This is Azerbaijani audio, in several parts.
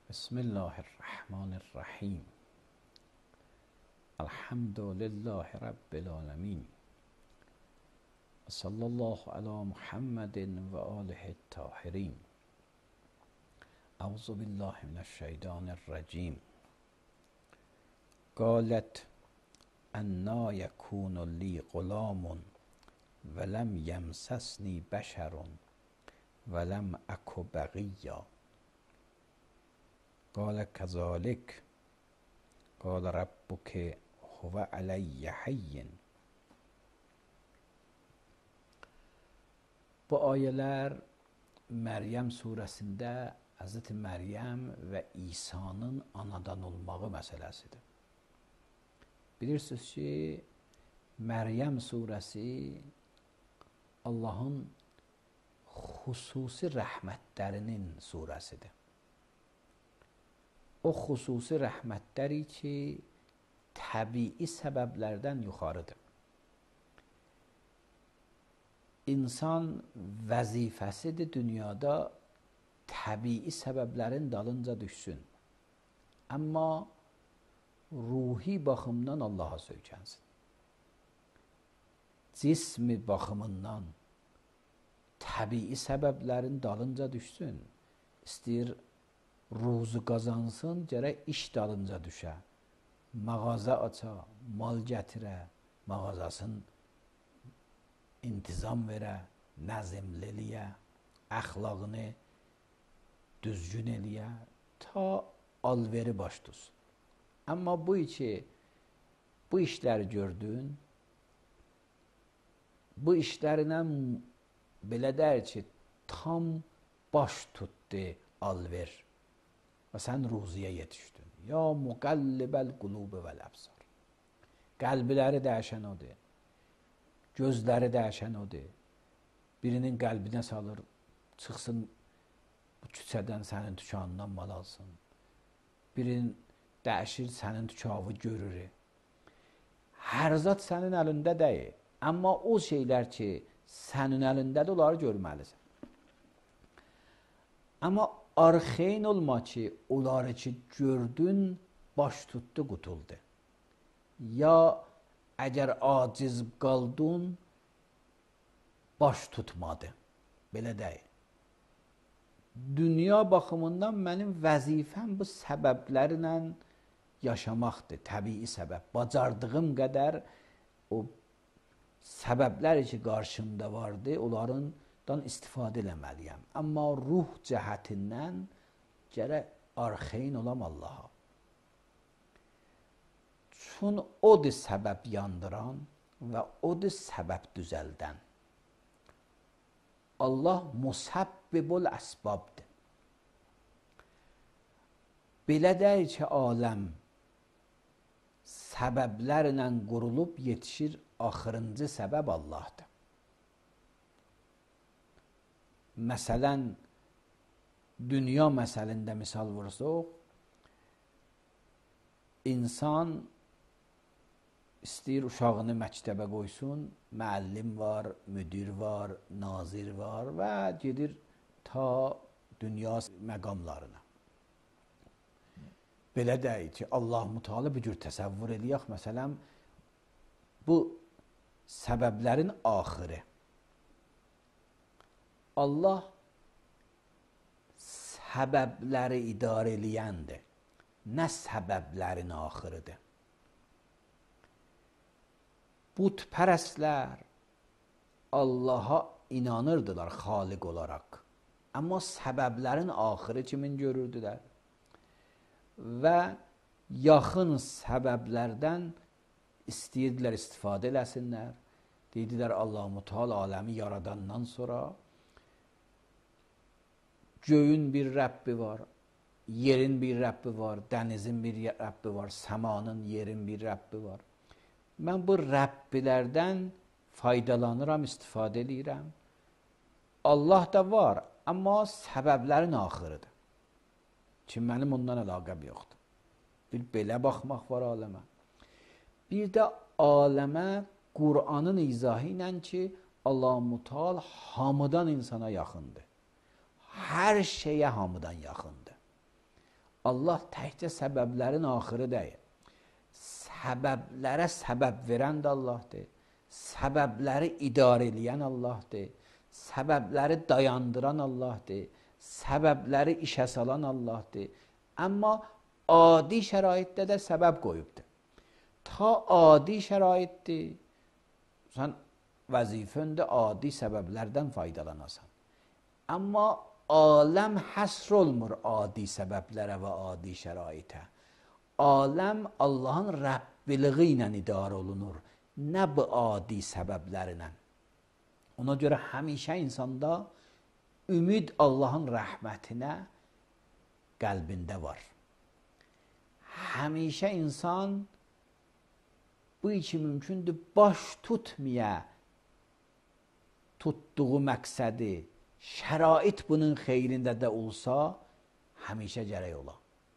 بسم الله الرحمن الرحیم. الحمد لله رب العالمین. صلی الله علی محمد و آله الطاهرین. اعوذ بالله من الشیطان الرجیم. قالت انا یکون لی غلام ولم یمسسنی بشر ولم اک بغیا. قال كذلك قال ربك هو علی هین. Bu ayələr Məryəm surəsində Hz. Məryəm və İsa'nın anadan olmağı məsələsidir. Bilirsiniz ki, Məryəm surəsi Allahın xüsusi rəhmətlərinin surəsidir. O xüsusi rəhmətləri ki, təbii səbəblərdən yuxarıdır. İnsan vəzifəsidir dünyada təbii səbəblərin dalınca düşsün. Amma ruhi baxımdan Allaha söykənsin. Cismi baxımından təbii səbəblərin dalınca düşsün. İstəyir ruzu qazansın, gərək iş dalınca düşə. Mağaza aça, mal gətirə, mağazasın intizam verə, nəzmliliyə, əxlaqını düzgün eləyə, ta alveri baş tutsun. Amma bu işləri gördün, bu işlərinə belə deyir ki, tam baş tutdu alver. Və sən ruziyə yetişdin. Ya muqallibəl qulub vəl əbsar. Qəlbləri dəyişən odur. Gözləri dəyişən odur. Birinin qəlbinə salır, çıxsın bu küçədən sənin dükanından mal alsın. Birinin dəyişir, sənin dükanı görür. Hər zat sənin əlində deyil. Amma o şeylər ki, sənin əlindədir, onları görməlisən. Amma arxeyn olma ki, onları ki gördün, baş tutdu, qutuldu. Ya əgər aciz qaldın, baş tutmadı. Belə deyil. Dünya baxımından mənim vəzifəm bu səbəblərlə yaşamaqdır, təbii səbəb. Bacardığım qədər o səbəblər ki, qarşımda vardı, onlardan istifadə eləməliyəm. Amma ruh cəhətindən gərək arxeyn olam Allaha. Çün odur səbəb yandıran və odur səbəb düzəldən. Allah musabbibul əsbabdır. Belə deyir ki, aləm səbəblərlə qurulub yetişir, axırıncı səbəb Allahdır. Məsələn, dünya məsəlində misal vursaq, insan istəyir uşağını məktəbə qoysun, müəllim var, müdir var, nazir var və gedir ta dünya məqamlarına. Belə deyir ki, Allah-u Teala bu cür təsəvvür eləyək, məsələn, bu səbəblərin axırı. Allah səbəbləri idarə eləyəndir, nə səbəblərin axırıdır. Bütpərəstlər Allaha inanırdılar xaliq olaraq. Amma səbəblərin axırı kimin görürdülər? Və yaxın səbəblərdən istəyirdilər istifadə eləsinlər. Deydilər Allah-u Teala aləmi yaradandan sonra göyün bir Rəbbi var, yerin bir Rəbbi var, dənizin bir Rəbbi var, səmanın, yerin bir Rəbbi var. Mən bu Rəbbilərdən faydalanıram, istifadə edirəm. Allah da var, amma səbəblərin axırıdır. Ki, mənim ondan əlaqəm yoxdur. Bir belə baxmaq var aləmə. Bir də aləmə Qur'anın izahı ilə ki, Allah-u Teala hamıdan insana yaxındır. Hər şeyə hamıdan yaxındır. Allah təkcə səbəblərin axırı deyil. Səbəblərə səbəb verən də Allahdır. Səbəbləri idarə edən Allahdır. Səbəbləri dayandıran Allahdır. Səbəbləri işə salan Allahdır. Amma adi şəraitdə də səbəb qoyubdur. Ta adi şəraitdir. Sən vəzifəndə adi səbəblərdən faydalanasan. Amma aləm həsr olmur adi səbəblərə və adi şəraitə. Aləm Allahın Rəbbiliği ilə idarə olunur, nə bu adi səbəblərinə. Ona görə həmişə insanda ümid Allahın rəhmətinə qəlbində var. Həmişə insan bu iki mümkündür, baş tutmaya tutduğu məqsədi, şərait bunun xeyrində də olsa, həmişə gərək ola.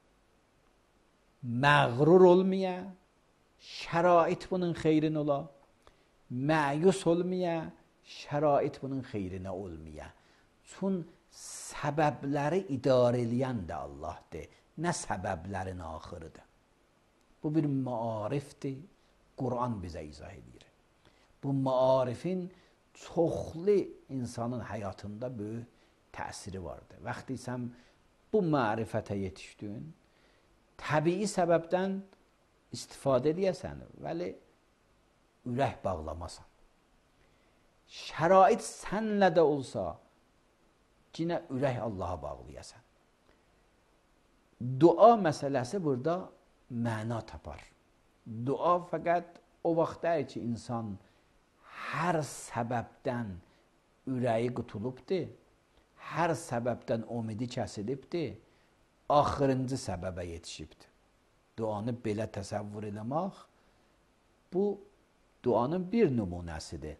Məğrur olmaya, şərait bunun xeyrinə ola. Məyus olmaya, şərait bunun xeyrinə olmaya. Çün səbəbləri idarə eləyən də Allahdır, nə səbəblərin axırıdır. Bu bir maarifdir, Qur'an bizə izah edir. Bu maarifin çoxlu insanın həyatında böyük təsiri vardır. Vaxtı sən bu mərifətə yetişdin, təbii səbəbdən istifadə edəsən, vəli ürək bağlamasan. Şərait sənlə də olsa, yine ürək Allah'a bağlayasan. Dua məsələsi burada məna tapar. Dua fəqət o vaxtdır ki, insan hər səbəbdən ürəyi qutulubdur, hər səbəbdən umidi kəsilibdir, axırıncı səbəbə yetişibdir. Duanı belə təsəvvür eləmək, bu duanın bir nümunəsidir.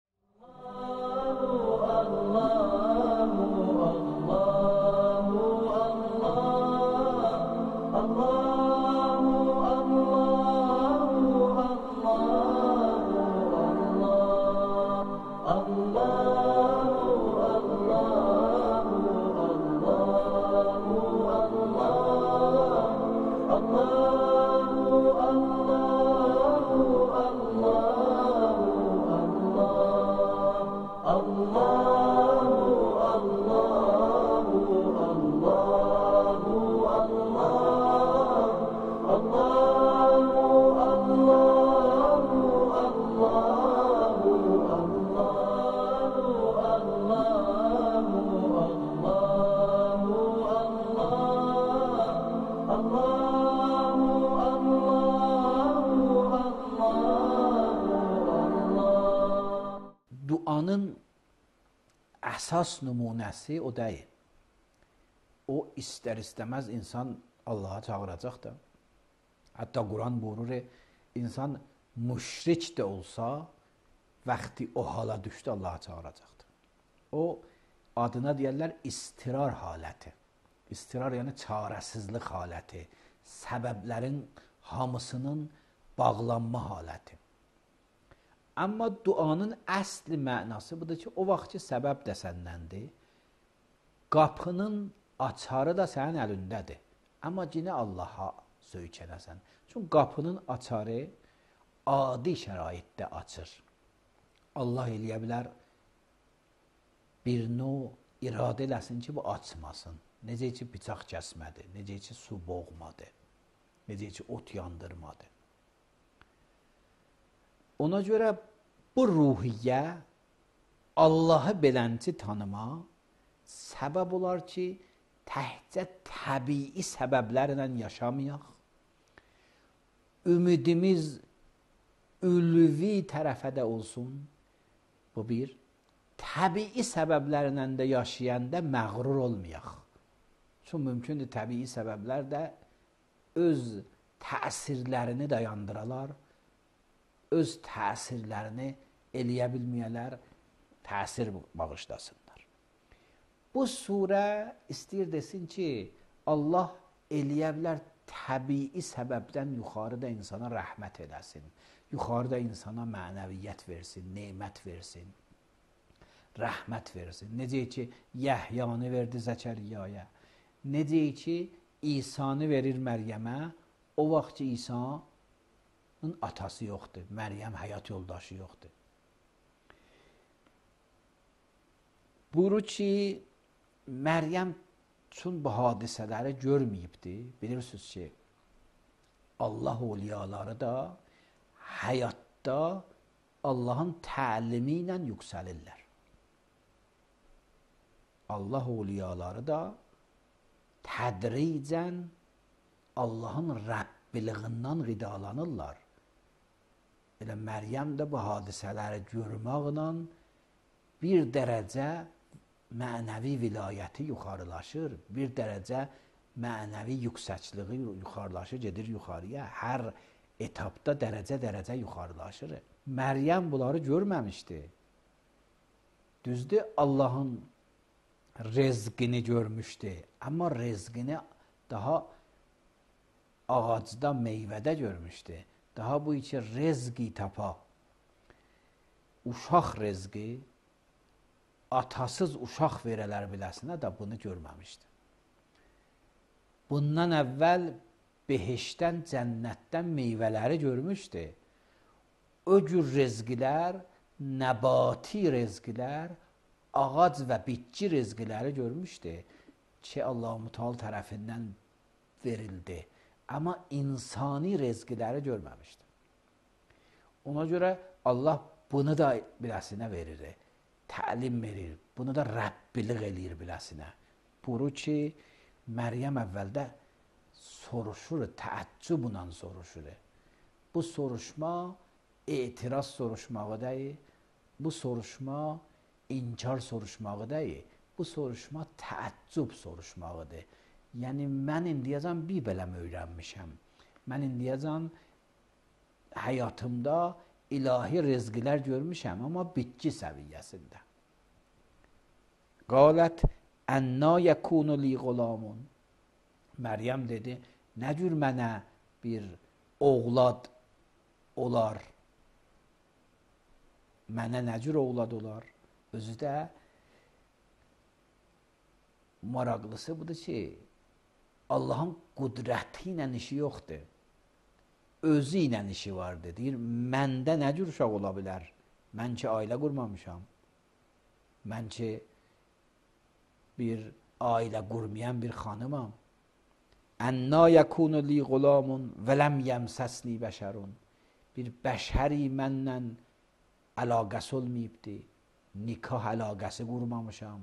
Duanın əsas nümunəsi o deyil. O istər-istəməz insan Allah'a çağıracaq da. Hətta Quran buyurur, insan müşrik də olsa, vaxtı o hala düşdü Allah'a çağıracaqdır. O adına deyərlər istirar haləti. İstirar yəni çarəsizlik haləti, səbəblərin hamısının bağlanma haləti. Amma duanın əsli mənası budur ki, o vaxt ki, səbəb də səndəndir, qapının açarı da sənin əlindədir. Amma yine Allah'a söykənəsən. Çünki qapının açarı adi şəraitdə açır. Allah eləyə bilər, bir növ iradə eləsin ki, bu açmasın. Necə ki, bıçaq kəsmədi, necə ki, su boğmadı, necə ki, ot yandırmadı. Ona görə bu ruhiyyə Allahı belənci tanıma səbəb olar ki, təhcə təbii səbəblərlə yaşamayaq. Ümidimiz ülvi tərəfə də olsun. Bu bir. Təbii səbəblərlə də yaşayanda məğrur olmayaq. Çünki mümkündür təbii səbəblər də öz təsirlərini dayandıralar, öz təsirlərini eləyə bilməyələr, təsir bağışlasınlar. Bu surə istəyir desin ki, Allah eləyə bilər təbii səbəbdən yuxarıda insana rəhmət eləsin, yuxarıda insana mənəviyyət versin, nemət versin, rəhmət versin. Necə ki, Yəhyanı verdi Zəkəriyyaya, necə ki, İsa'nı verir Məryəmə. O vaxt ki İsa'nın atası yoxdur. Məryəm həyat yoldaşı yoxdur. Buyurur ki, Məryəm üçün bu hadisələri görməyibdi. Bilirsiniz ki, Allah awliyaları da həyatda Allahın təlimi ilə yüksəlirlər. Allah awliyaları da tədricən Allahın Rəbbiliğindən qidalanırlar. Elə Məryəm də bu hadisələri görməklə bir dərəcə mənəvi vilayəti yuxarılaşır, bir dərəcə mənəvi yüksəkliyi yuxarılaşır, gedir yuxarıya. Hər etapda dərəcə yuxarılaşır. Məryəm bunları görməmişdi. Düzdür, Allahın rezqini görmüşdü. Amma rezqini daha ağacda, meyvədə görmüşdü. Daha bu iki rezqi tapa, uşaq rezqi, atasız uşaq verələr biləsinə də bunu görməmişdi. Bundan əvvəl behişdən, cənnətdən meyvələri görmüşdü. O cür rezqilər, nəbati rezqilər, ağac və bitki rezqiləri görmüşdü ki, Allah-u Müteal tərəfindən verildi. Amma insani rezqiləri görməmişdi. Ona görə Allah bunu da biləsinə verir, təlim verir, bunu da Rəbbilik eləyir biləsinə. Buyurur ki, Məryəm əvvəldə soruşur, təəccüblə soruşur. Bu soruşma etiraz soruşmağı deyil, bu soruşma inkar soruşmağı deyil, bu soruşma təəccüb soruşmağıdır. Yəni, mən indiyəcən bir bələm öyrənmişəm. Mən indiyəcən həyatımda ilahi rezqilər görmüşəm, amma bitki səviyyəsində. Qalət, ənna yəkunu li qulamun. Məryəm dedi, nə cür mənə bir oğlad olar? Mənə nə cür oğlad olar? Özü də maraqlısı budur ki, Allahın qudrəti ilə işi yoxdur. Özü ilə işi vardır. Deyir, məndə nə cür uşaq ola bilər? Mən ki, ailə qurmamışam. Mən ki, bir ailə qurmayan bir xanımam. Ənna yəkunu li qulamun və ləm yəmsəsni bəşərun. Bir bəşəri mənlə əlaqəsi olmayıbdır. Nikah əlaqəsi qurmamışam.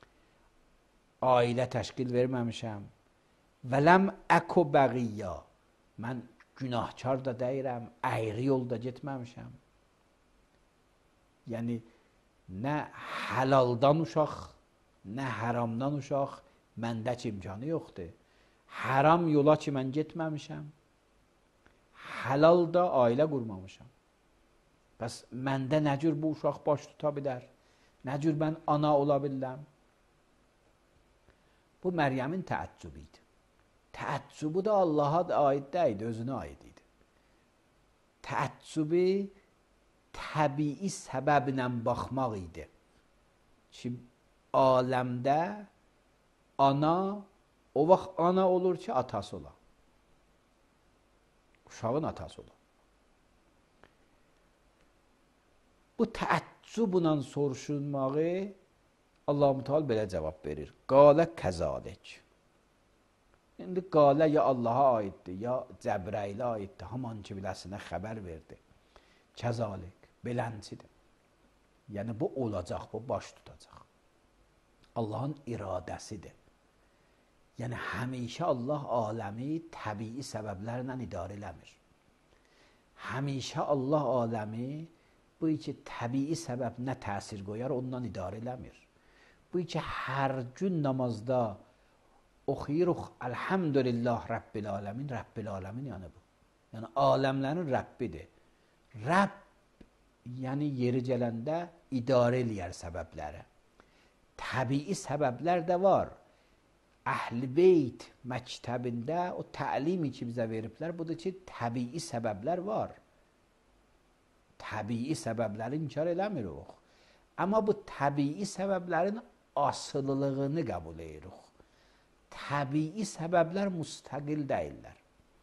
Ailə təşkil verməmişəm. Və ləm əku bəqiyya. Mən günahkar da deyirəm, əyri yolda getməmişəm. Yəni, nə həlaldan uşaq, nə həramdan uşaq məndə ki imkanı yoxdur. Həram yola ki mən getməmişəm. Həlal da ailə qurmamışam. Bəs məndə nə cür bu uşaq baş tuta bilər? Nə cür mən ana ola biləm? Bu Məryəmin təəccübü idi. Təəccübü də Allaha aid deyildi, özünə aid idi. Təəccübü təbii səbəblə baxmaq idi. Ki, aləmdə ana o vaxt ana olur ki, atası ola. Uşağın atası ola. Bu təəccüblə soruşulmağı Allah-u Teala belə cavab verir. Qalə kəzalik. İndi qalə ya Allaha aiddir, ya Cəbrəilə aiddir. Haman ki, biləsinə xəbər verdi. Kəzalik, belənçidir. Yəni, bu olacaq, bu baş tutacaq. Allahın iradəsidir. Yəni, həmişə Allah aləmi təbii səbəblərlə idarə eləmir. Həmişə Allah aləmi bu iki təbii səbəb nə təsir qoyar, ondan idarə eləmir. Bu iki hər gün namazda oxuyuruq, Elhamdülillah Rəbbil aləmin, Rəbbil aləmin yəni bu. Yəni, aləmlərin Rəbbidir. Rəbb, yəni yeri gələndə idarə eləyər səbəbləri. Təbii səbəblər də var. Əhl-i Beyt məktəbində o təlimi ki bizə veriblər, budur ki, təbii səbəblər var. Təbii səbəbləri inkar eləmirik. Amma bu təbii səbəblərin asılılığını qəbul edirik. təbii səbəblər müstəqil deyirlər.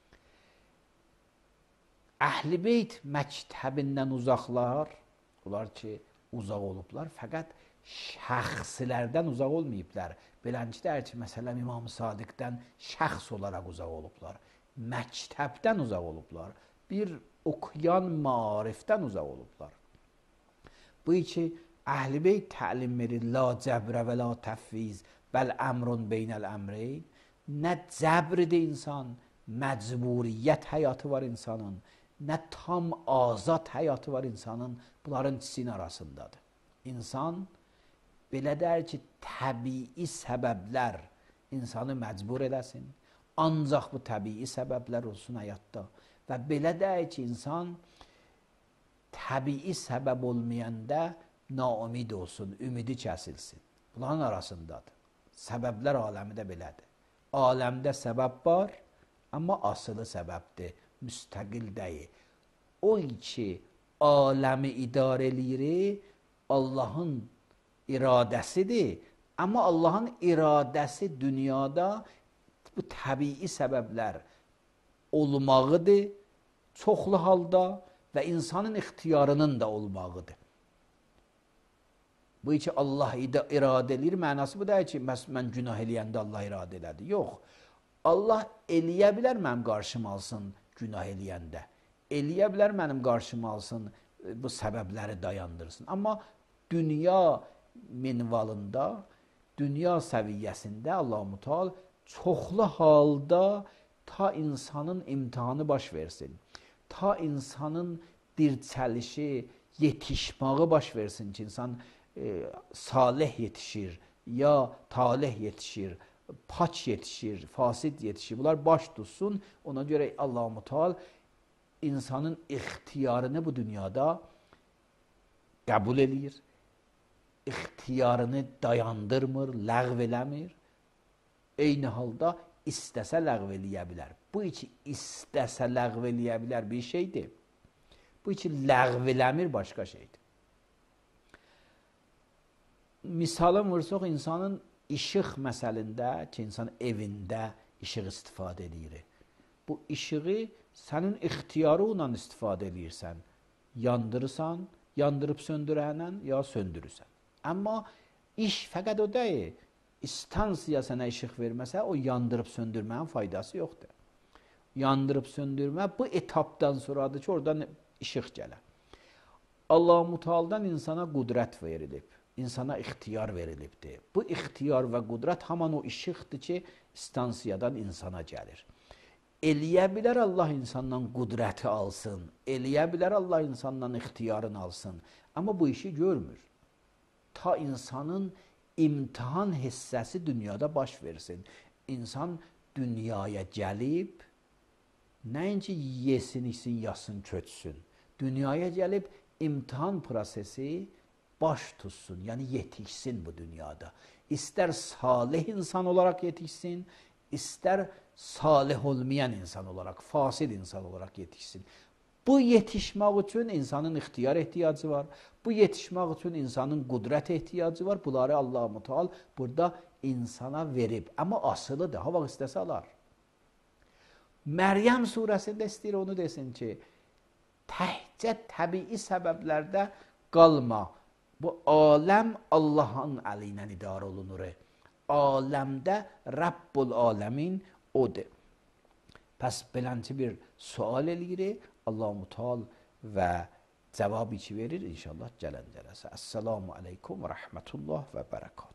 Əhl-i Beyt məktəbindən uzaqlar, onlar ki, uzaq olublar, fəqət şəxslərdən uzaq olmayıblar. Beləncə ki, məsələn, İmam Sadiqdən şəxs olaraq uzaq olublar. Məktəbdən uzaq olublar. Bir oxuyan maarifdən uzaq olublar. Bu ki, Əhl-i Beyt təlim verir, la cəbrə və la təfviz, bəl əmrun beynəl əmreyn. Nə cəbridir insan, məcburiyyət həyatı var insanın, nə tam azad həyatı var insanın, bunların ikisinin arasındadır. İnsan belə deyir ki, təbii səbəblər insanı məcbur edəsin, ancaq bu təbii səbəblər olsun həyatda. Və belə deyir ki, insan təbii səbəb olmayanda naumid olsun, ümidi kəsilsin. Bunların arasındadır. Səbəblər aləmi də belədir. Aləmdə səbəb var, amma asılı səbəbdir, müstəqil deyil. O ki, aləmi idarə eləyir, Allahın iradəsidir. Amma Allahın iradəsi dünyada bu təbii səbəblər olmağıdır, çoxlu halda və insanın ixtiyarının da olmağıdır. Bu ki, Allah iradə edir, mənası bu deyil ki, mən günah eləyəndə Allah iradə elədi. Yox, Allah eləyə bilər mənim qarşıma alsın günah eləyəndə. Eləyə bilər mənim qarşıma alsın, bu səbəbləri dayandırsın. Amma dünya minvalında, dünya səviyyəsində Allah-u Teala çoxlu halda ta insanın imtihanı baş versin, ta insanın dirçəlişi, yetişməyi baş versin ki, insan salih yetişir, ya talih yetişir, paç yetişir, fasid yetişir. Bunlar baş tutsun. Ona görə Allah-u Teala insanın ixtiyarını bu dünyada qəbul edir. İxtiyarını dayandırmır, ləğv eləmir. Eyni halda istəsə ləğv eləyə bilər. Bu ki, istəsə ləğv eləyə bilər bir şeydir. Bu ki, ləğv eləmir başqa şeydir. Misala vursaq, insanın işıq məsəlində ki, insan evində işıq istifadə edir. Bu işığı sənin ixtiyarı ilə istifadə edirsən. Yandırırsan, yandırıb söndürənlə ya söndürürsən. Amma iş fəqət o deyil. İstansiya sənə işıq verməsə, o yandırıb söndürmənin faydası yoxdur. Yandırıb söndürmə bu etapdan sonradır ki, oradan işıq gələr. Allah-u Teala'dan insana qudrət verilib, insana ixtiyar verilibdir. Bu ixtiyar və qudrət haman o işıqdır ki, stansiyadan insana gəlir. Eləyə bilər Allah insandan qudrəti alsın, eləyə bilər Allah insandan ixtiyarını alsın, amma bu işi görmür. Ta insanın imtihan hissəsi dünyada baş versin. İnsan dünyaya gəlib, nəinki yesin, içsin, yasın, köçsün. Dünyaya gəlib imtihan prosesi baş tutsun, yəni yetişsin bu dünyada. İstər salih insan olaraq yetişsin, istər salih olmayan insan olaraq, fasid insan olaraq yetişsin. Bu yetişmək üçün insanın ixtiyar ehtiyacı var. Bu yetişmək üçün insanın qudrət ehtiyacı var. Bunları Allah-u Teala burada insana verib. Amma asılıdır, ha vaxt istəsə alar. Məryəm surəsində istəyir onu desin ki, təhcə təbii səbəblərdə qalma. Bu aləm Allahın əli ilə idarə olunur. Aləmdə Rabbul aləmin odur. Pəs belənci bir sual eləyir, Allah-u Teala və cavabı ki verir inşallah gələn cələsə. Əssalamu aleykum və rəhmətullah və bərəkət.